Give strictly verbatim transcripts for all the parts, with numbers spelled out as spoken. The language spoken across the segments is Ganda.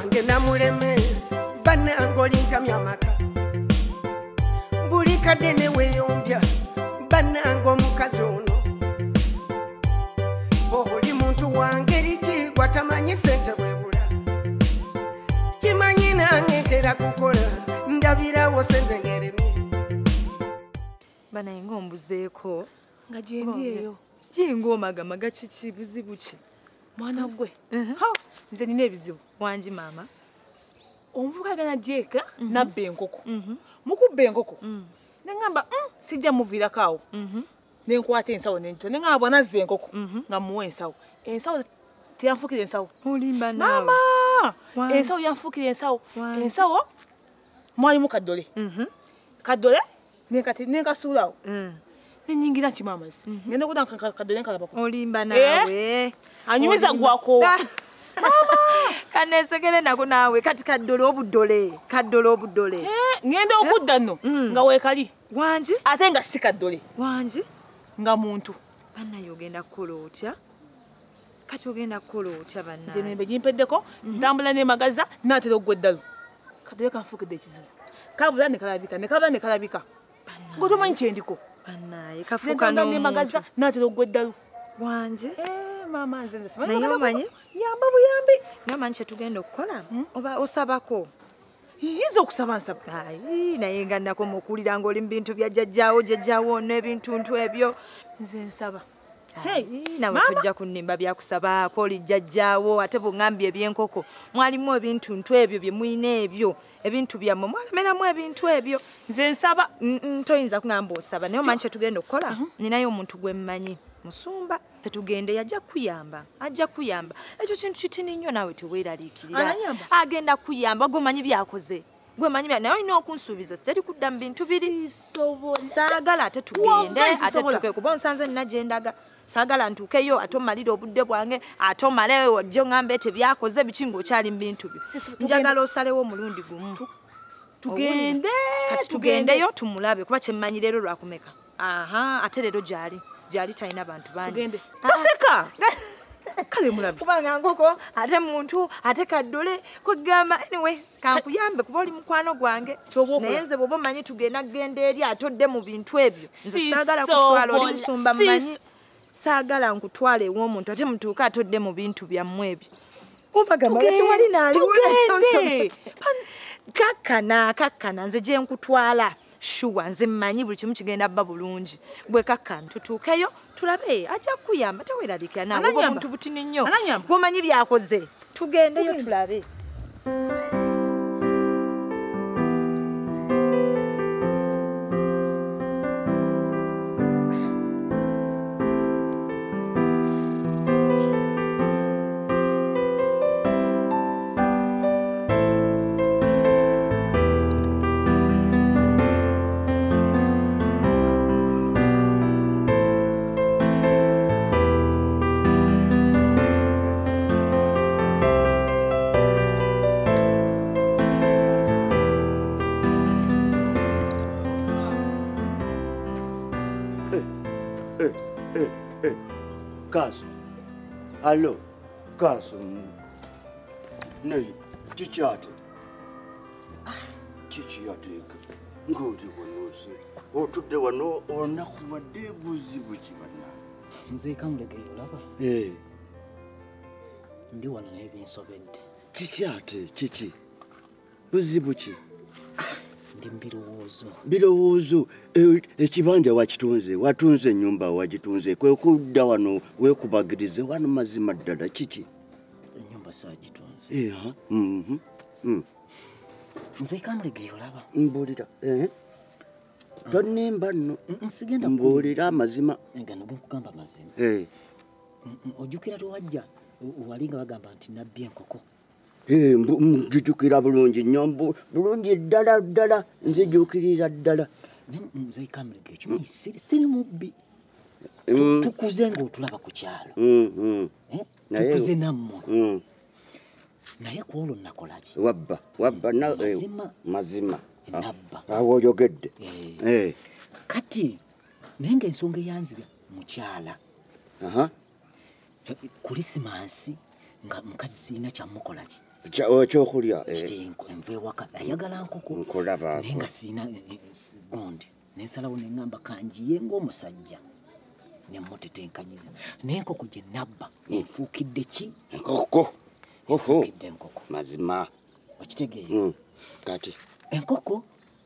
wange namuleme banange olintamya amaka buli kadde ne weeyombya banange omukazi ono oli muntu wange liki gwatamanyi sente bwebula kimanyi nange nkera kukola ndabirawo sente ngeremye banaye ng'ombuzeeko nga gyendi eyo ying'omagama gakiki buzibu ki mwana gwe nze nina ebizibu wangi maama omuvubuka agenda jeeka nabba enkoko mukubba enkoko neŋŋamba sijja muviirako awo nenkwata ensawo nento neŋŋamba bwanazza enkoko nga muwa ensawo ensawo teyanfuukira ensawo olimba maama ensawo yanfuukira ensawo ensawo mwalimu kaddole kaddole nenkasuulawo nenyingira nti maamasi ngenda okuda kaddole nkalabako olimba naawe anyumiza gwakoowa kanesegere nako naawe kati kaddole obuddole kaddole obuddole ngenda okudda nno nga weekali wangi ate nga si kaddole wangi nga muntu bannaye ogenda kukola otya kati ogenda kukola otya bannaye nze nembe gimpeddeko ntambula nemagaza naatera okugwa eddalu kaddole kanfuukidde ekizibu kabula nekalabika nekabula nekalabika nga tomanyi kyendiko bannaye kafuuka nemagaza naatera okugwa eddalu wangi maama nze nze naye omanyi yamba buyambi naye omanyi kyetugenda okukola oba osabako yiza okusaba nsaba ayi naye nga nnako mukuwulira ng'oli mu bintu bya jjajjaawo jjajjaawo n'ebintuntu ebyo nze nsaba nawe tojja kunnimba byakusabaako oli jjajjaawo ate bweŋŋambye ebyenkoko mwalimu ebintuntu ebyo bye mulina ebyo ebintu byammwe mwalemeramu ebintu ebyo nze nsaba toyinza kuŋŋamba osaba naye omanyi kyetugenda okukola ninayo omuntu gwe mmanyi musumba tetugende yajja kuyamba ajja kuyamba ekyo kintu kitini nnyo naawe teweeraliikirira agenda kuyamba gwemanyi byakoze gwemanyi bya naye olina okunsuubiza siteri kudda mu bintu biri saagala ate tugende ate tuke kuba nsanze nina gyendaga saagala ntuukeyo ate omalire obudde bwange ate omale ojjo ŋŋambe tebyakoze biki ng'okyali mu bintu byo njagala osalewo omulundi gumu tugende kati tugendeyo tumulabe kuba kyemmanyi leero lwakumeka aha ate leero gyali gyali talina bantu bangi toseka kale mulabe kubanga nkoko ate muntu ate kaddole kwegamba anyway kankuyambe kuba oli mukwano gwange naye nze bw'oba omanyi tugenda kugenda eri atodde mu bintu ebyo nze saagala kutwala oli musumba mmanyi saagala nkutwala ew'omuntu ate mutuuke atodde mu bintu byammwe ebyo ombagamba tekiwali naaliwo kakkana kakkana nze gye nkutwala shuwa nze mmanyi buli kimu kigenda bba bulungi gwe kakkana tutuukeyo tulabe ajja kukuyamba teweeraliikira naawe oba omuntu butini nnyo gwomanyi byakoze tugendeyo tulabe Kaaso, allo, Kaaso, ne, chichi ate, chichi ate, ngodi wanose, otudde wano onakuwadde buzibu ki bana. Nze kamulegeyo olaba? Eh. Ndi wano naye binsobedde. Chichi ate, chichi, buzibu ki? Ndi mbirowoozo. Birowoozo, ekibanja wakitunze, watunze ennyumba wagitunze, kwe kudda wano weekubagirize wano mazima ddala kiki? Ennyumba saagitunze. Eh, ha? Mhm. Mm. Nze kamulegeyo olaba? Mbuulira. Eh. Tonnemba nno. Nsigenda mbuulira amazima. Engano genkugamba mazima. Eh. Ojjukira lwewajja wali nga bagamba nti nabbi enkoko. Eh, njijukira bulungi nnyo bulungi ddala ddala nzijukirira ddala. Nze kamulegeyo kimanyi siri mubbi. Tukuze ng'otulaba ku kyalo. Tukuze nammwe. Naye ku olwo nakolaki? Wabba wabba na mazima mazima. Nabba. Awo oyogedde. Eh. Kati naye ng'ensonga eyanzibya mukyala. Aha. Kulisimansi nga mukazi sirina kyamukolaki. ekyokulya kiti enva ewaka ayagala nkoko nkolaba naye nga siina gundi nensalawo neŋŋamba kanjiye ng'omusajja nemutetenkanyiza naye enkoko gye nabba efuukidde ki enkoko efuukidde enkoko mazima okitegeera kati enkoko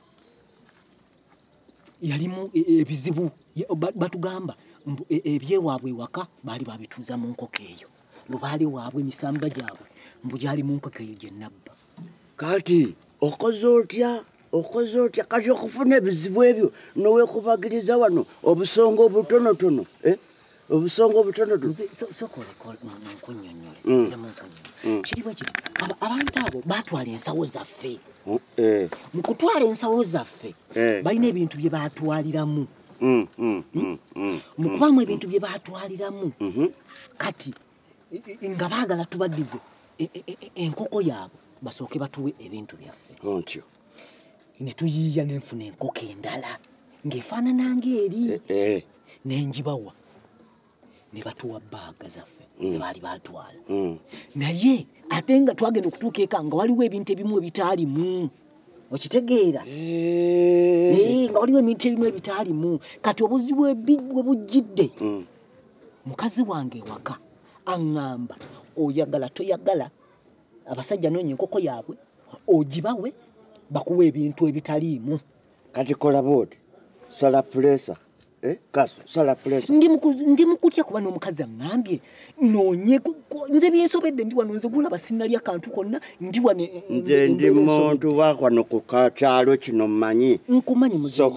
yalimu ebizibu batugamba ebyewaabwe ewaka baali babituuza mu nkoko eyo lubaali waabwe emisamba gyabwe mbu gyali mu nkoko eyo gye nabba kati okoze otya okoze otya kati okufuna ebizibu ebyo noweekubagiriza wano obusonga obutonotono obusonga obutonotono nkunnyonnyole ziremu nkunnyonnyole kiri bwe kiti abantu abo baatwala ensawo zaffe mu kutwala ensawo zaffe balina ebintu bye baatwaliramu mu kubamu ebintu bye baatwaliramu kati nga baagala tubaddize enkoko yaabwe basooke batuwe ebintu byaffe ontyo ne tuyiiya nenfuna enkoko endala ng'efaanana ng'eri nenjibawa ne batuwa bbaaga zaffe ze baali baatwala naye ate nga twagenda okutuuka eka nga waliwo ebintu ebimu ebitaalimu okitegeera nga waliwo ebintu ebimu ebitaalimu kati obuzibu we bujjidde mukazi wange ewaka aŋŋamba oyagala toyagala abasajja noonya enkoko yaabwe ogibawe bakuwa ebintu ebitaliimu kati kola booti sala pulesa Kaaso sala pulesa ndi mukutya kuba n'omukazi aŋŋambye noonye nze byensobedde ndi wano nze gulaba sinnalya kantu konna ndi wane nze ndi muntu wakwano ku kakyalo kino mmanyi nkumanyi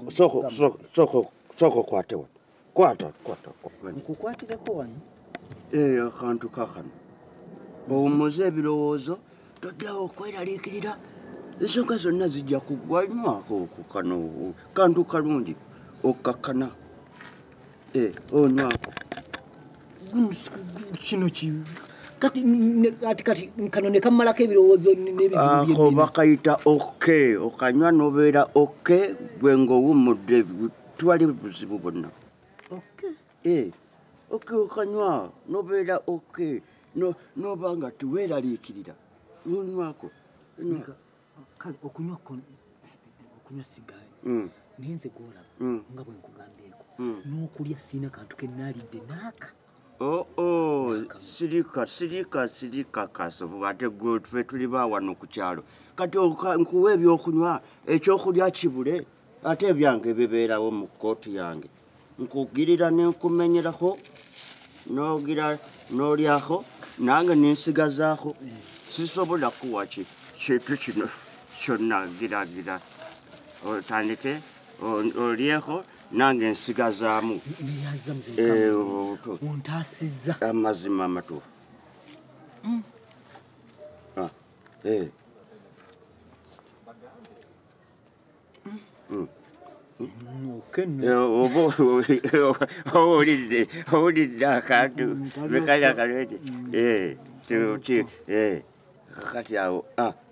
soko kwate wano kwata kwata nkukwatireko wano akantu kakano bw'owummuza ebirowoozo toddawo okweraliikirira ensonga zonna zijja kuggwanywako ku kano kantu kalungi okakkana onywako kino ki kati kati kano ne kammalako ebirowoozo n'ebizibu ako bakayita oke okanywa n'obeera oke gwe ng'owummudde twali buzibu bwonna oke okanywa n'obeera oke n'oba nga tiweeraliikirira onywako kale okunywa okunywa sigaanyi naye nze gwolaba nga bwe nkugambyeko n'okulya siina kantu ke nnaalidde naaka sirika sirika sirika Kaaso ate gwe ffe tuli baawano ku kyalo kati nkuwa ebyokunywa ekyokulya kibule ate ebyange bibeerawo mu kooti yange nkugirira nenkumenyerako n'ogira n'olyako nange nensigazaako sisobola kuwa kintu kino kyonna giragira otandike olyeko nange nsigazaamu ontaasizza amazima amatuufu owulidde owulidde akantu bekali akalwete kati awo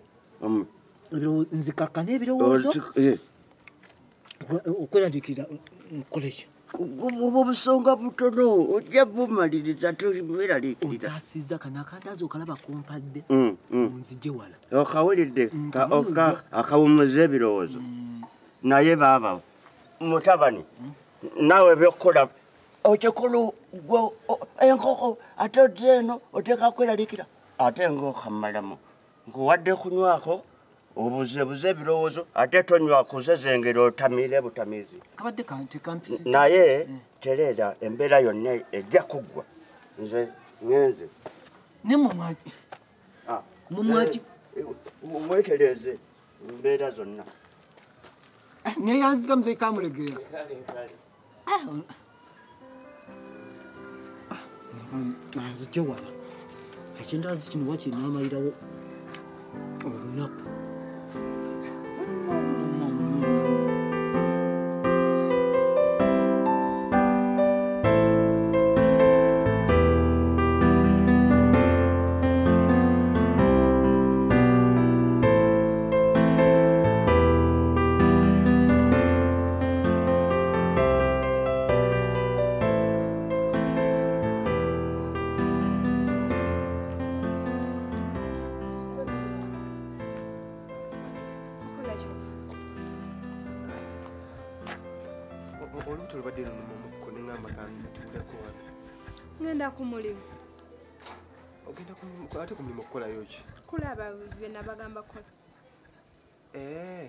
nzikakka n'ebirowoozo okweraliikirira nkoleki oba obusonga butono ojja bumaliriza toweraliikirira ontaasizza kano akandaazi okalaba kumpadde onzije wala okawulidde akawummuza ebirowoozo naye baaba mutabani naawe byokukola okikulu gwe enkoko ate odde eno oteeka kweraliikira ate ng'okamalamu nkuwadde kunywako obuzebuze ebirowoozo ate tonywa kuzezengera otamire butamizi kabadde kante kampisi naye tereera embeera yonna ejja kuggwa nze ngenze ne mumwaki mumwaki mwetereeze embeera zonna neyanziza muzeyi kamulegeera nzije wala ekyendazi kino wakinaamalirawo olunaku Olubuto lubadde luno mumukko neŋŋamba kantuleko wano. Ngenda ku mulimu. Ogenda ate ku mulimu okukolayo ki? Kulaba bye nabagamba kola. Eh.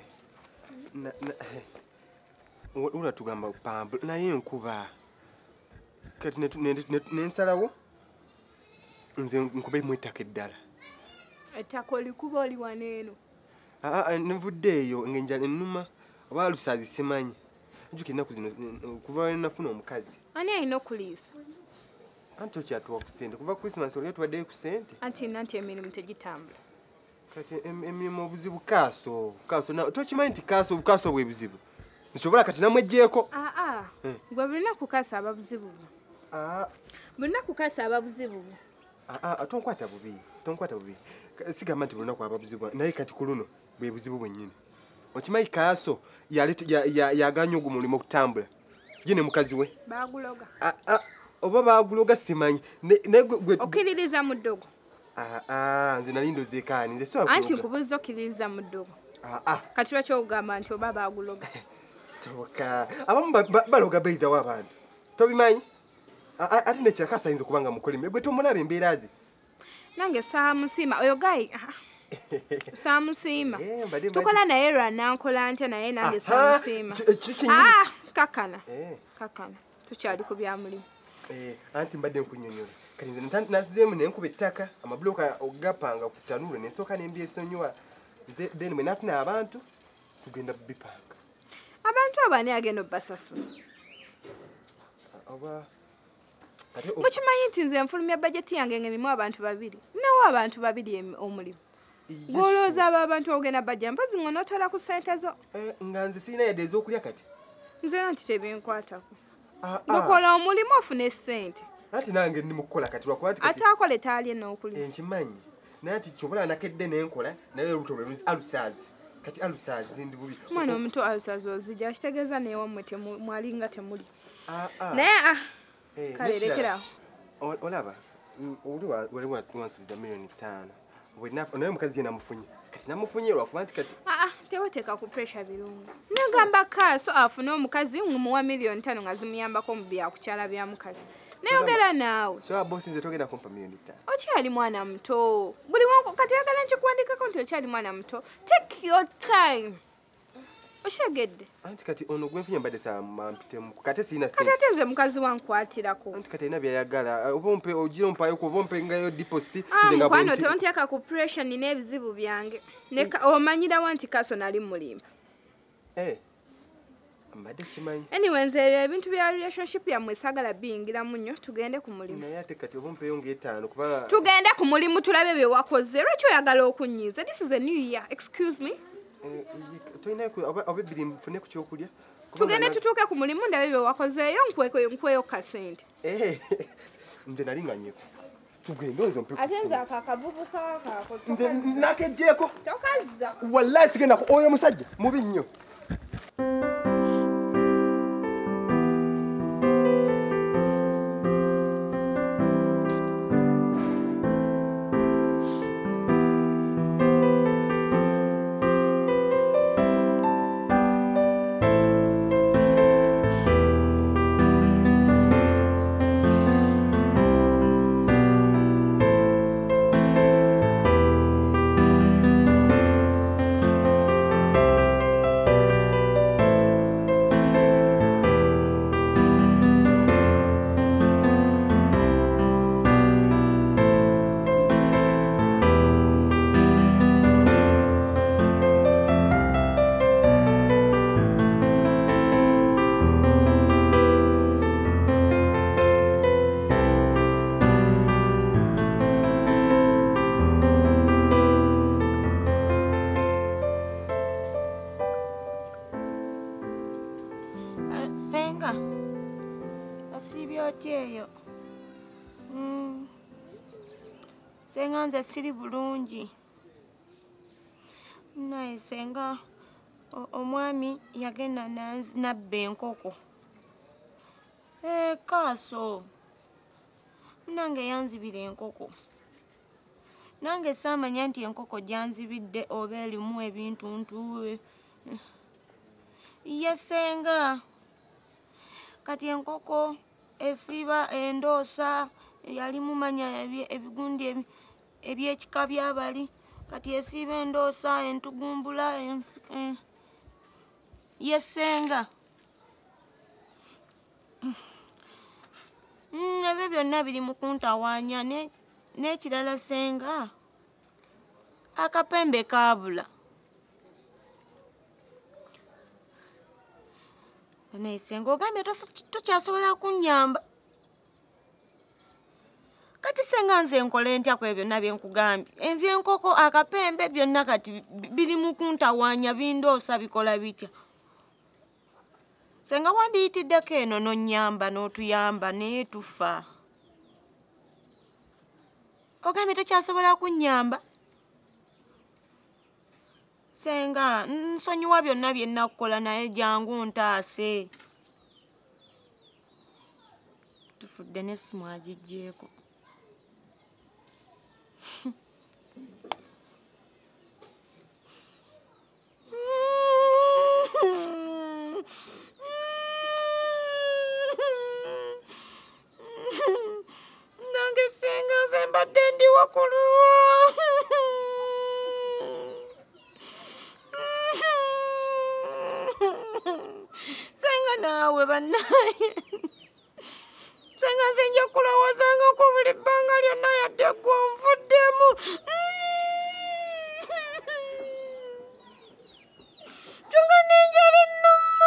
Ula tugamba pambu naye enkuba. Kati nensalawo nze nkube mu ettaka eddala. Ettaka olikuba oli wano eno. Aa nvuddeeyo ng'enjala ennuma oba lusaazi simanyi. Njuka ennaku zino kuva we nafuna omukazi. Ani alina okuliisa? Anti okyatuwa ku ssente kuva Christmas oli yatubaddeyo ku ssente. Anti nanti emirimu tegitambula. Kati emirimu obuzibu Kaaso. Kaaso tokimanyi nti Kaaso Kaaso bwe buzibu. Nsobola kati namweggyeko. Aa gwe bulina kukaasa ababuzibu. Aa bulina kukaasa ababuzibu. Aa tonkwata bubi. Tonkwata bubi. Sigamba nti bulina kwaba buzibu naye kati ku luno bwe buzibu bwennyini. Okimanyi Kaaso yaganya ogwo mulimu okutambula. Ye ne mukazi we. Baaguloga. Oba baaguloga simanyi. Okiririza mu ddogo. Aa nze nali ndozeekaani nze sobola anti nkubuuza okiririza mu ddogo. Kati lwaki ogamba nti oba baaguloga? Kisoboka. Abamu baloga beyidawo abantu. Tobimanyi? Ate nekiraka asayinza okubanga mukolime. Gwe tomulaba embeera ze. Nange saamusiima oyo gayi. Saamusiima. Tukola naye lwanankola ntya naye nange saamusiima. Ah, kakana. Kakana. Tukyali ku bya mulimu. Eh, anti mbadde nkunyonyola. Kati nze nasizeemu ne nkuba ettaka amabulooka ogapanga ku ttanuulu ne nsooka ne mbyesonyiwa. Nze then bwe nafuna abantu tugenda bipanga. Abantu abani agenda obbasasula? Oba mukimanyi nti nze nfulumya bajeti yange ng'erimu abantu babiri. Nawo abantu babiri omulimu. Golooza abo abantu ogenda bajja mpozi ng'onootola ku ssente zo. Nga nze sirina yadde ez'okulya kati. Nze nanti tebinkwatako. Ngokola omulimu ofune ssente. Anti nange ndi mu kukola kati lwakuba kati. Ate akole taalye n'okulya. Nkimanyi. Naye anti kyobola nakedde n'enkola naye olubuto lwe alusaazi. Kati alusaazi ndi bubi. Mwana omuto alusaazi ozijja kitegeeza neewammwe mwalinga temuli. Naye ah kale lekera. Olaba oli wali wansuubiza miliyoni ttaano. Naye mukazi ye namufunye. Kati namufunye lwakuba nti kati. Ah teweteeka ku pressure birungi. Nagamba Kaaso afune omukazi ngumuwa miliyoni ttaano nga zimuyambako mu byakukyala bya mukazi. Nayogera naawe. So bosi nze togenda kumpa miliyoni ttaano. Okyali mwana muto. Buli wangu kati oyagala nkikuwandikako nti okyali mwana muto. Take your time. Oshegedde. Anti kati ono gwenfunye mbadde saa mampitemu. Kati sirina ssente. Kati ate nze mukazi wankwatirako. Anti kati alina byayagala. Oba ompe ogira ompayo ku oba ompe ngayo deposit nze nga bwe. Mukwano tonteeka ku pressure nina ebizibu byange. Omanyirawo nti Kaaso nali mulimba. Eh. Mbadde simanyi. Anyway nze ebintu bya relationship yammwe saagala biyingiramu nnyo tugende ku mulimu. Naye ate kati oba ompeyo ng'etaano kuba. Tugende ku mulimu tulabe bye wakoze. Lwaki oyagala okunyiiza? This is a new year. Excuse me. Toyina oba ebbiri nfune ku kyokulya. Tugende tutuuke ku mulimu ndabe bye wakozeeyo nkweyo kasente. Nze nali nganyeko. Tugende nze mpe. Ate nze ako akavubuka kaako. Nze nakejjeeko. Tokazza. Wallahi sigenda ku oyo musajja mubi nnyo. Singa. Osiibye otya eyo? Singa nze siri bulungi. Naye Singa omwami yagenda nabba enkoko. Eh Kaaso. Nange yanzibira enkoko. Nange saamanya nti enkoko gyanzibidde oba erimu ebintu ntuwe Yesenga. Kati enkoko esiba endosa yali mumanya ebigundi ebyekika byabali. Kati esiba endosa entugumbula en Yesenga. Mm, ebyo byonna biri mu kuntawanya ne n'ekirala senga. Akapembe kabula. Ne senga ogambye tokyasobola kunnyamba. Kati senga nze nkole ntya ku ebyo nabye nkugambye. Envy enkoko akapembe byonna kati biri mu kuntawanya bindoosa bikola bitya. Senga wandiyitiddeko eno n'onnyamba n'otuyamba naye tufa. Ogambye tokyasobola kunnyamba. Senga nsonyiwa byonna bye nnakukola naye jangu ntaase. Tufudde n'essimu agiggyeeko. Nange senga nze mbadde ndi wakuluwa. Senga naawe bannaye. Senga nze nja kulowoozanga ku buli bbanga lyonna yadde ggwe onvuddemu. Kyonka n'enjala ennuma.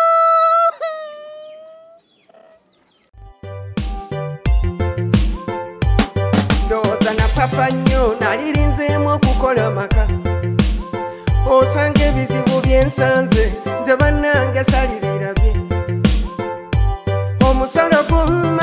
Ndowooza na papa nnyo nalirinzeemu okukola maka. Osanga ebizibu byensanze nze bannange salibirabye. Omusolo gumu